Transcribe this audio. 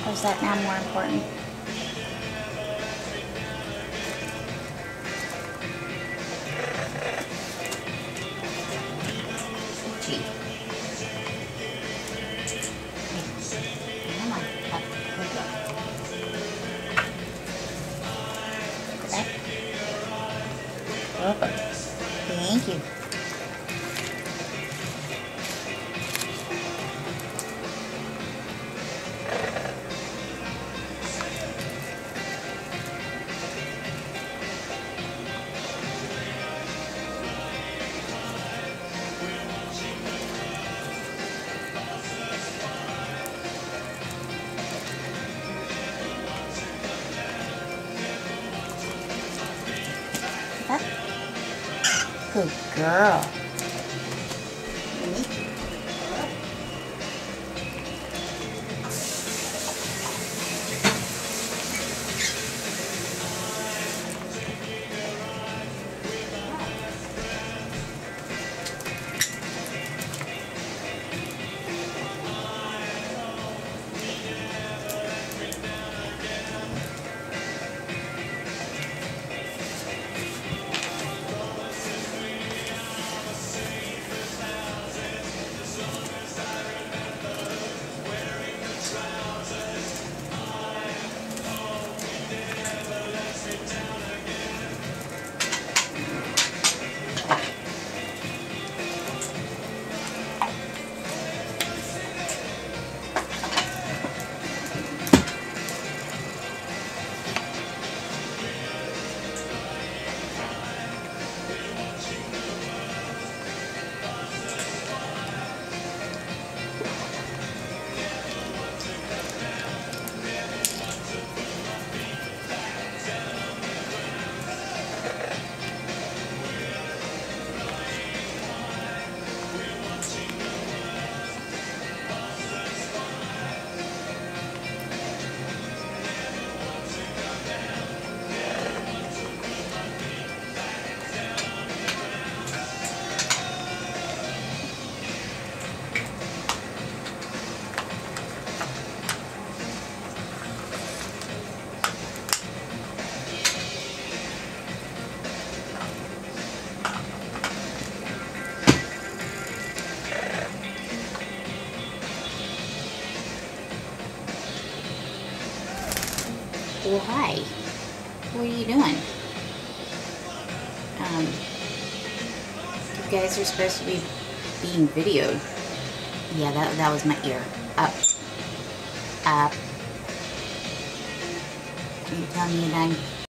Or is that now more important? Gee. Come on. Up. Good girl. Go back. Welcome. Thank you. Up. Good girl. Well, hi. What are you doing? You guys are supposed to be being videoed. Yeah, that was my ear. Up. Up. Can you tell me you're done?